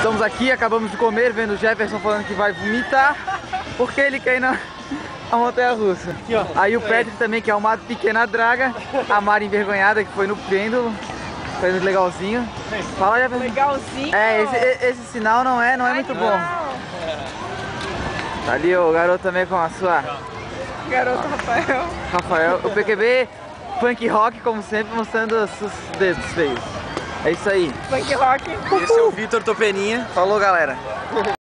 Estamos aqui, acabamos de comer, vendo o Jefferson falando que vai vomitar porque ele quer ir na montanha-russa. Aí o Patrick também, que é uma pequena draga. A Mari envergonhada, que foi no pêndulo. Foi legalzinho. Fala, Jefferson. Legalzinho? Esse sinal não é muito bom. Tá ali o garoto também com a sua... Garoto Rafael. O PQB punk rock, como sempre, mostrando os dedos feios. É isso aí. Punk rock. Esse é o Vitor Topeninha. Falou, galera.